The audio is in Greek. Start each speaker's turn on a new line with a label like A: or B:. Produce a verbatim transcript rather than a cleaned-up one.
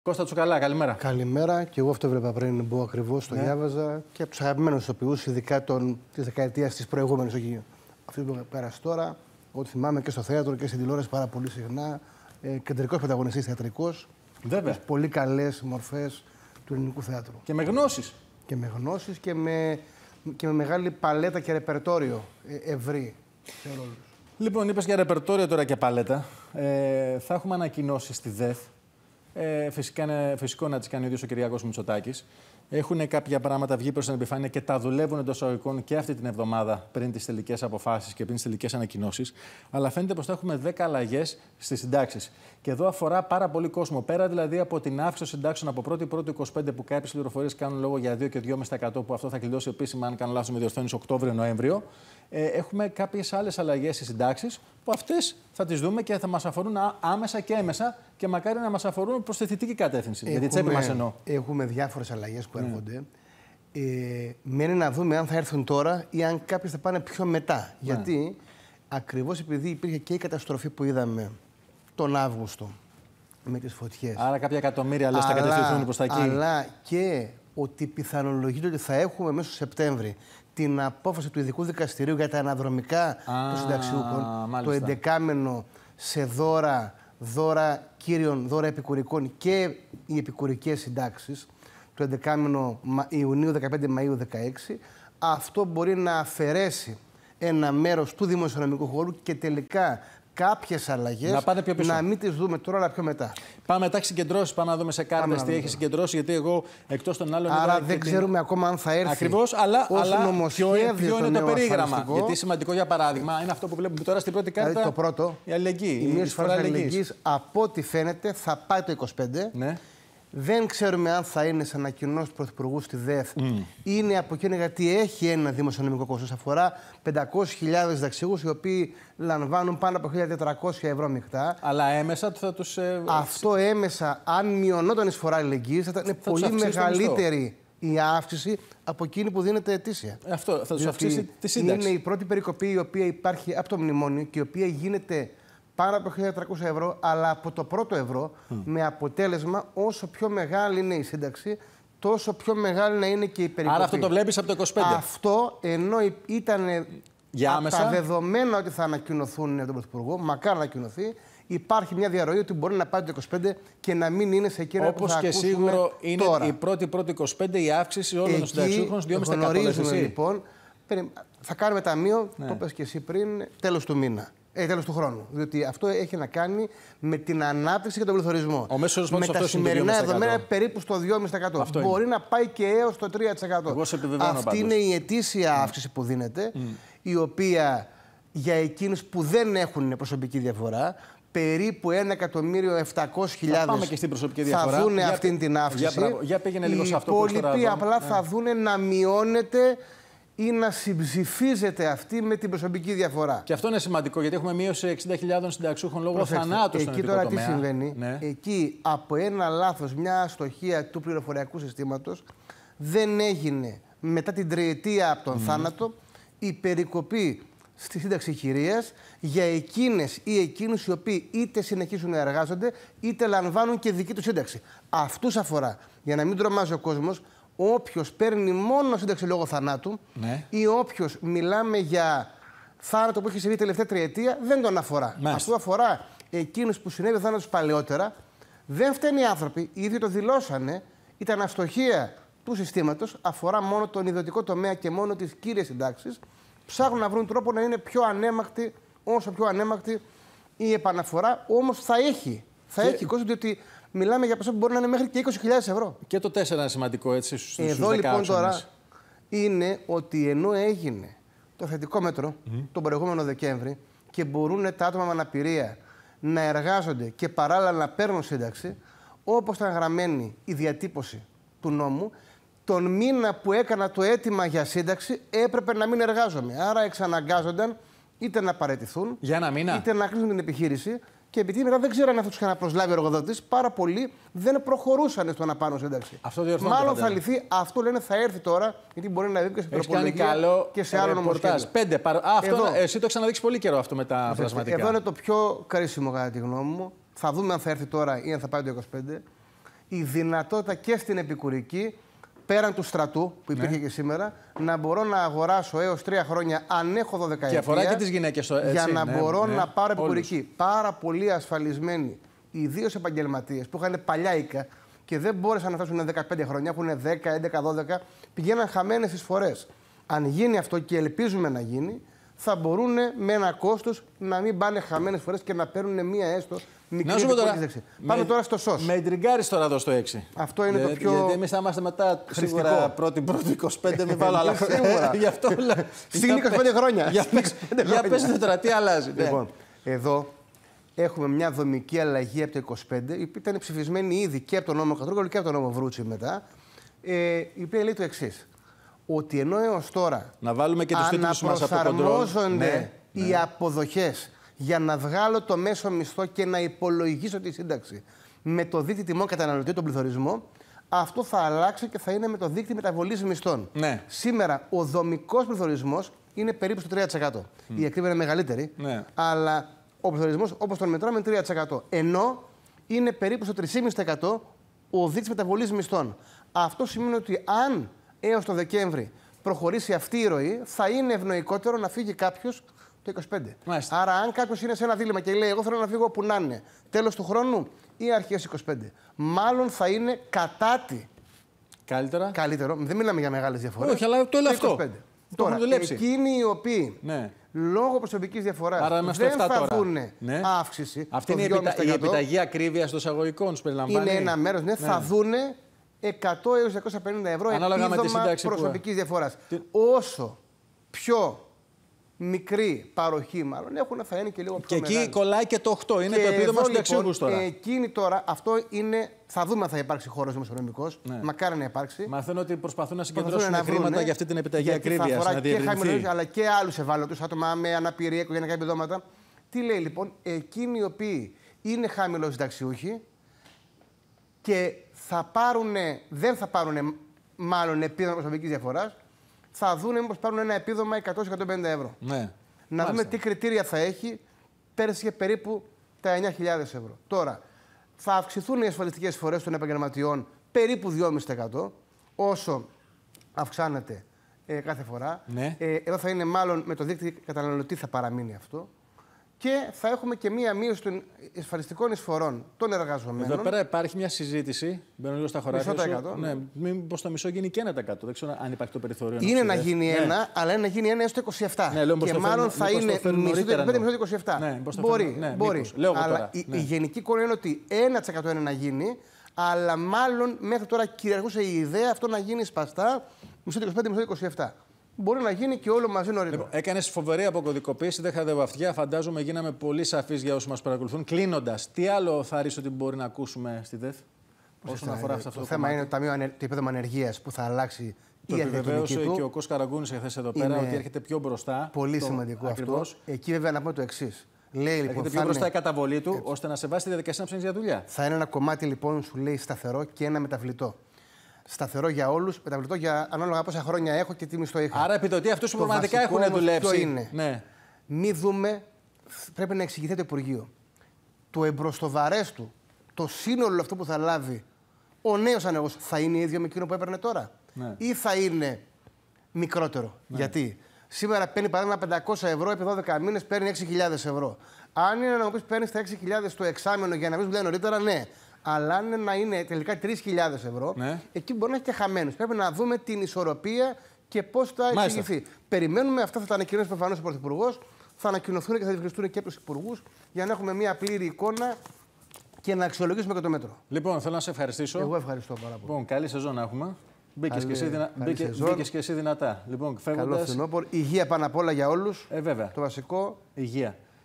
A: Κώστα Τσουκαλά, καλημέρα.
B: Καλημέρα. Και εγώ αυτό έβλεπα πριν που ακριβώς το ναι. διάβαζα και από τους αγαπημένους ηθοποιούς, ειδικά της δεκαετίας της προηγούμενης, όχι αυτή που πέρασε τώρα. Ό,τι θυμάμαι και στο θέατρο και στην τηλεόραση πάρα πολύ συχνά. Ε, κεντρικός πρωταγωνιστής θεατρικός.
A: Βέβαια.
B: Πολύ καλές μορφές του ελληνικού θέατρου.
A: Και με γνώσεις.
B: Και με γνώσεις και με, και με μεγάλη παλέτα και ρεπερτόριο ε, ευρύ σε ρόλους.
A: Λοιπόν, είπες για ρεπερτόριο τώρα και παλέτα. Ε, θα έχουμε ανακοινώσει στη ΔΕΘ. Ε, φυσικά είναι φυσικό να τις κάνει ο ίδιος ο Κυριάκος Μητσοτάκης. Έχουν κάποια πράγματα βγει προς την επιφάνεια και τα δουλεύουν εντός εισαγωγικών και αυτή την εβδομάδα πριν τις τελικές αποφάσεις και πριν τις τελικές ανακοινώσεις. Αλλά φαίνεται πως θα έχουμε δέκα αλλαγές στις συντάξεις. Και εδώ αφορά πάρα πολύ κόσμο. Πέρα δηλαδή από την αύξηση των συντάξεων από πρώτη πρώτη είκοσι πέντε που κάποιες πληροφορίες κάνουν λόγο για δύο και δύο κόμμα πέντε τοις εκατό που αυτό θα κλειδώσει επίσημα, αν κάνω λάθος, με διορθώνεις Οκτώβριο-Νοέμβριο. Ε, έχουμε κάποιες άλλες αλλαγές στις συντάξεις που αυτές θα τις δούμε και θα μας αφορούν άμεσα και έμεσα και μακάρι να μας αφορούν προς τη θετική κατεύθυνση.
B: Έχουμε,
A: γιατί τσέπη μας εννοώ.
B: Έχουμε διάφορες αλλαγές που έρχονται. Mm. Ε, μένει να δούμε αν θα έρθουν τώρα ή αν κάποιες θα πάνε πιο μετά. Mm. Γιατί ακριβώς επειδή υπήρχε και η καταστροφή που είδαμε τον Αύγουστο με τις φωτιές.
A: Άρα κάποια εκατομμύρια λες θα κατευθυνθούν προς τα εκεί.
B: Αλλά και ότι πιθανολογείται ότι θα έχουμε μέσα στο Σεπτέμβρη την απόφαση του Ειδικού Δικαστηρίου για τα αναδρομικά των συνταξιούχων, το εντεκάμενο σε δώρα, δώρα κύριων, δώρα επικουρικών και οι επικουρικές συντάξεις, το εντεκάμενο Ιουνίου δεκαπέντε Μαΐου δεκαέξι, αυτό μπορεί να αφαιρέσει ένα μέρος του δημοσιονομικού χώρου και τελικά κάποιες αλλαγές να, πάνε πιο πίσω. Να μην τις δούμε τώρα, αλλά πιο μετά.
A: Πάμε μετά συγκεντρώσεις, πάμε να δούμε σε κάρτες τι έχει συγκεντρώσει, γιατί εγώ εκτός των άλλων.
B: Άρα δεν ξέρουμε την... ακόμα αν θα έρθει.
A: Ακριβώς, αλλά, αλλά ποιο, ποιο είναι το περίγραμμα. Γιατί σημαντικό για παράδειγμα είναι αυτό που βλέπουμε τώρα στην πρώτη κάρτα.
B: Δηλαδή το πρώτο,
A: η αλληλεγγύη.
B: Η μείωση φοράς αλληλεγγύης, από ό,τι φαίνεται, θα πάει το είκοσι πέντε. Ναι. Δεν ξέρουμε αν θα είναι σε ανακοινώσεις του Πρωθυπουργού στη ΔΕΘ. Mm. Είναι από εκείνα γιατί έχει ένα δημοσιονομικό κόστος. Αφορά πεντακόσιες χιλιάδες συνταξιούχους οι οποίοι λαμβάνουν πάνω από χίλια τετρακόσια ευρώ μεικτά.
A: Αλλά έμεσα θα τους. Ε...
B: Αυτό έμεσα, αν μειωνόταν η εισφορά αλληλεγγύης, θα ήταν θα πολύ μεγαλύτερη η αύξηση από εκείνη που δίνεται ετήσια.
A: Αυτό θα τους αυξήσει τη σύνταξη.
B: Είναι η πρώτη περικοπή η οποία υπάρχει από το μνημόνιο και η οποία γίνεται πάνω από χίλια τετρακόσια ευρώ, αλλά από το πρώτο ευρώ, mm. με αποτέλεσμα όσο πιο μεγάλη είναι η σύνταξη, τόσο πιο μεγάλη να είναι και η περικοπή.
A: Άρα αυτό το βλέπεις από το είκοσι πέντε.
B: Αυτό, ενώ ήταν
A: για
B: από τα δεδομένα ότι θα ανακοινωθούν από τον Πρωθυπουργό, μακάρι να ανακοινωθεί, υπάρχει μια διαρροή ότι μπορεί να πάει το είκοσι πέντε και να μην είναι σε εκείνα
A: όπως
B: που θα
A: και σίγουρο είναι
B: τώρα.
A: Η πρώτη πρώτη είκοσι πέντε η αύξηση όλων των συνταξιούχων δύο κόμμα πέντε τοις εκατό.
B: Λοιπόν, θα κάνουμε ταμείο, ναι. Το είπες και εσύ πριν, τέλος του μήνα. Ε, τέλος του χρόνου. Διότι αυτό έχει να κάνει με την ανάπτυξη και τον πληθωρισμό.
A: Ο μέσος όρος
B: με τα σημερινά δεδομένα περίπου στο δύο κόμμα πέντε τοις εκατό. Μπορεί είναι. να πάει και έως το τρία τοις εκατό.
A: Εγώ σε επιβεβαιώνω
B: Αυτή
A: πάντως.
B: είναι η ετήσια αύξηση mm. που δίνεται, mm. η οποία για εκείνους που δεν έχουν προσωπική διαφορά, περίπου ένα εκατομμύριο επτακόσιες χιλιάδες θα δουν αυτήν την αύξηση.
A: Για, για πήγαινε λίγο
B: οι
A: σε αυτό που
B: υπόλοιποι απλά yeah. θα δουν να μειώνεται ή να συμψηφίζεται αυτή με την προσωπική διαφορά.
A: Και αυτό είναι σημαντικό, γιατί έχουμε μείωση εξήντα χιλιάδες συνταξιούχων λόγω θανάτου στον
B: Εκεί τώρα τι συμβαίνει.
A: Ναι.
B: Εκεί από ένα λάθος, μια αστοχία του πληροφοριακού συστήματος, δεν έγινε μετά την τριετία από τον mm. θάνατο η περικοπή στη σύνταξη χειρίας για εκείνες ή εκείνους οι οποίοι είτε συνεχίζουν να εργάζονται είτε λαμβάνουν και δική του σύνταξη. Αυτούς αφορά. Για να μην τρομάζει ο κόσμος, όποιος παίρνει μόνο σύνταξη λόγω θανάτου, ναι. ή όποιος μιλάμε για θάνατο που έχει συμβεί τελευταία τριετία, δεν τον αφορά. Μάλιστα. Αυτό αφορά εκείνους που συνέβη θάνατος παλαιότερα. Δεν φταίνουν οι άνθρωποι, οι ίδιοι το δηλώσανε, ήταν αστοχία του συστήματος, αφορά μόνο τον ιδιωτικό τομέα και μόνο τις κύριες συντάξεις. Ψάχνουν να βρουν τρόπο να είναι πιο ανέμακτη, όσο πιο ανέμακτη η επαναφορά, όμως θα έχει. Θα και... έχει κόσμο, διότι μιλάμε για ποσό που μπορεί να είναι μέχρι και είκοσι χιλιάδες ευρώ.
A: Και το τέσσερα είναι σημαντικό, έτσι, στους
B: Εδώ λοιπόν τώρα είναι ότι ενώ έγινε το θετικό μέτρο mm. τον προηγούμενο Δεκέμβρη και μπορούν τα άτομα με αναπηρία να εργάζονται και παράλληλα να παίρνουν σύνταξη, όπως ήταν γραμμένη η διατύπωση του νόμου, τον μήνα που έκανα το αίτημα για σύνταξη έπρεπε να μην εργάζομαι. Άρα εξαναγκάζονταν είτε να παραιτηθούν,
A: για ένα μήνα.
B: είτε να κλείσουν την επιχείρηση. Και επειδή μετά δεν ξέρανε αν θα τους είχαν προσλάβει ο εργοδότης, πάρα πολλοί δεν προχωρούσαν στο να πάρουν σύνταξη.
A: Αυτό διορθώνεται.
B: Μάλλον θα λυθεί. Αυτό λένε θα έρθει τώρα, γιατί μπορεί να βγει και σε τροπολογία και σε άλλο νομοσχέδιο.
A: Πέντε. Α, αυτό, εδώ, εσύ το ξαναδείξει πολύ καιρό αυτό με τα πλασματικά.
B: Εδώ είναι το πιο κρίσιμο κατά τη γνώμη μου. Θα δούμε αν θα έρθει τώρα ή αν θα πάει το είκοσι πέντε. η δυνατότητα και στην επικουρική, πέραν του στρατού που υπήρχε ναι. και σήμερα, να μπορώ να αγοράσω έως τρία χρόνια, αν έχω δωδεκαετία. Και
A: αφορά και τις γυναίκες, έτσι,
B: για να
A: ναι,
B: μπορώ
A: ναι,
B: να πάρω επικουρική.
A: Όλους.
B: Πάρα πολύ ασφαλισμένοι, ιδίως επαγγελματίες που είχαν παλιά οίκα και δεν μπόρεσαν να φτάσουν δεκαπέντε χρόνια, έχουν δέκα, έντεκα, δώδεκα, πηγαίναν χαμένες εισφορές. Αν γίνει αυτό και ελπίζουμε να γίνει, θα μπορούν με ένα κόστος να μην πάνε χαμένες φορές και να παίρνουν μία έστω μικρή επικουρική. Πάμε τώρα στο ΣΟΣ.
A: Με εντριγκάρεις τώρα εδώ στο έξι.
B: Αυτό είναι
A: ε,
B: το πιο.
A: Γιατί εμείς θα είμαστε μετά σίγουρα πρώτη πρώτη είκοσι πέντε, μην βάλω άλλα χρόνια. Γι' αυτό λέω.
B: Στην είκοσι πέντε χρόνια.
A: Για πες τώρα, τι αλλάζει.
B: Λοιπόν, εδώ έχουμε μια δομική αλλαγή από το είκοσι πέντε, η οποία ήταν ψηφισμένη ήδη και από τον νόμο Κατρούγκαλου και από τον νόμο Βρούτσι μετά, ε, η οποία λέει το εξής. Ότι ενώ έως τώρα
A: να βάλουμε και τους τίτλους μας από το
B: αναπροσαρμόζονται
A: ναι,
B: οι
A: ναι.
B: αποδοχές για να βγάλω το μέσο μισθό και να υπολογίσω τη σύνταξη με το δείκτη τιμών καταναλωτή, τον πληθωρισμό, αυτό θα αλλάξει και θα είναι με το δείκτη μεταβολής μισθών.
A: Ναι.
B: Σήμερα ο δομικός πληθωρισμός είναι περίπου στο τρία τοις εκατό. Mm. Η ακρίβεια είναι μεγαλύτερη, ναι. αλλά ο πληθωρισμός όπως τον μετράμε είναι τρία τοις εκατό. Ενώ είναι περίπου στο τρία κόμμα πέντε τοις εκατό ο δείκτης μεταβολής μισθών. Αυτό σημαίνει ότι αν έως το Δεκέμβρη προχωρήσει αυτή η ροή, θα είναι ευνοϊκότερο να φύγει κάποιος το είκοσι πέντε. Μάλιστα. Άρα, αν κάποιος είναι σε ένα δίλημμα και λέει: εγώ θέλω να φύγω όπου να είναι, τέλος του χρόνου ή αρχές είκοσι πέντε, μάλλον θα είναι κατά τη.
A: Καλύτερα.
B: Καλύτερο. Δεν μιλάμε για μεγάλες διαφορές.
A: Όχι, αλλά το λέω αυτό.
B: Τώρα, εκείνοι οι οποίοι ναι. λόγω προσωπικής διαφοράς δεν θα τώρα. δουν ναι. αύξηση.
A: Αυτή είναι η, επιτα... η επιταγή ακρίβειας των εισαγωγικών, σου περιλαμβάνει.
B: Είναι ένα μέρος, ναι, ναι. θα δουν εκατό έως διακόσια πενήντα ευρώ επίδομα προσωπικής διαφοράς. Τι... Όσο πιο μικρή παροχή, μάλλον έχουν, θα είναι και λίγο πιο
A: και
B: μεγάλη.
A: Και εκεί κολλάει και το οκτώ. Είναι και το επίδομα στους ταξιούχους τώρα.
B: Εκείνη τώρα, αυτό είναι. Θα δούμε αν θα υπάρξει χώρος δημοσιονομικός. Ναι. Μακάρι να υπάρξει.
A: Μαθαίνω ότι προσπαθούν να συγκεντρώσουν να χρήματα ναι, για αυτή την επιταγή ακρίβειας.
B: Θα και χαμηλούς, αλλά και άλλους ευάλωτους άτομα με αναπηρία, οικογενειακά επιδόματα. Τι λέει λοιπόν, εκείνοι οι οποίοι είναι χαμηλοσυνταξιούχοι και θα πάρουνε, δεν θα πάρουν μάλλον επίδομα προσωπικής διαφοράς, θα δουν μήπως πάρουν ένα επίδομα εκατό με εκατόν πενήντα ευρώ. Ναι. Να Μάλιστα. δούμε τι κριτήρια θα έχει. Πέρσι είχε περίπου τα εννιά χιλιάδες ευρώ. Τώρα, θα αυξηθούν οι ασφαλιστικές εισφορές των επαγγελματιών περίπου δύο κόμμα πέντε τοις εκατό όσο αυξάνεται ε, κάθε φορά. Ναι. Ε, εδώ θα είναι μάλλον με το δίκτυο καταναλωτή θα παραμείνει αυτό. Και θα έχουμε και μία μείωση των ασφαλιστικών εισφορών των εργαζομένων.
A: Εδώ πέρα υπάρχει μια συζήτηση. Μπαίνω λίγο στα χωράφια.
B: μισό τοις εκατό.
A: Ναι, μήπως το μισό γίνει και ένα τοις εκατό. Δεν ξέρω αν υπάρχει το περιθώριο.
B: Είναι να γίνει ναι. ένα, αλλά είναι να γίνει ένα έως το είκοσι επτά. Ναι, λέω, και μάλλον θα είναι μισό το είκοσι πέντε, μισό το είκοσι επτά. Ναι, μπορεί.
A: Ναι,
B: μπορεί.
A: Μήπως, λέω
B: αλλά
A: τώρα,
B: η,
A: ναι.
B: η γενική εικόνα είναι ότι ένα τοις εκατό είναι να γίνει, αλλά μάλλον μέχρι τώρα κυριαρχούσε η ιδέα αυτό να γίνει σπαστά μισό το είκοσι πέντε, μισό το είκοσι επτά. Μπορεί να γίνει και όλο μαζί νωρίτερα. Λοιπόν,
A: έκανες φοβερή αποκωδικοποίηση, δεν είχατε βαφτιά. Φαντάζομαι γίναμε πολύ σαφείς για όσους μας παρακολουθούν. Κλείνοντας, τι άλλο θα ρίξω ότι μπορεί να ακούσουμε στη ΔΕΘ όσον αφορά αυτό το, το θέμα?
B: Είναι το, ταμείο, το επίδομα ανεργίας που θα αλλάξει
A: το η επιβεβαίωσε του. Και ο Κώστας Καραγκούνης εχθές εδώ πέρα ότι έρχεται πιο μπροστά.
B: Πολύ το, σημαντικό ακριβώς. Αυτό. Εκεί βέβαια να πούμε το εξής. Λέει, λοιπόν,
A: έρχεται πιο μπροστά η καταβολή του, ώστε να σε βάσει τη διαδικασία να ψάχνεις για δουλειά.
B: Θα είναι ένα κομμάτι λοιπόν, σου λέει, σταθερό και ένα μεταβλητό. Σταθερό για όλους, μεταβλητό για ανάλογα πόσα χρόνια έχω και τι μισθό είχα.
A: Άρα επιδοτεί αυτούς που πραγματικά έχουν δουλέψει.
B: Είναι. Ναι. Μη δούμε, πρέπει να εξηγηθεί το Υπουργείο. Το εμπροστοβαρές του, το σύνολο αυτό που θα λάβει ο νέος ανεργός θα είναι ίδιο με εκείνο που έπαιρνε τώρα. Ναι. Ή θα είναι μικρότερο. Ναι. Γιατί σήμερα παίρνει παράδειγμα πεντακόσια ευρώ, επί δώδεκα μήνες παίρνει έξι χιλιάδες ευρώ. Αν είναι να μου πει παίρνει τα έξι χιλιάδες το εξάμηνο για να μην δουλεύει νωρίτερα, ναι. Αλλά αν να είναι τελικά τρεις χιλιάδες ευρώ, ναι. εκεί μπορεί να έχει και χαμένους. Πρέπει να δούμε την ισορροπία και πώς θα εξηγηθεί. Περιμένουμε, αυτά θα τα ανακοινώσει προφανώς ο Πρωθυπουργός, θα ανακοινωθούν και θα διευκρινιστούν και από τους υπουργούς για να έχουμε μια πλήρη εικόνα και να αξιολογήσουμε και το μέτρο.
A: Λοιπόν, θέλω να σε ευχαριστήσω.
B: Εγώ ευχαριστώ πάρα πολύ.
A: Λοιπόν, καλή σεζόν να έχουμε. Μπήκες και, δυνα... Μπήκε... και εσύ δυνατά. Λοιπόν, φεύγοντας...
B: Καλό φθινόπωρο. Υγεία πάνω απ' όλα για όλους.
A: Ε, βέβαια.
B: Το βασικό.
A: Υγεία.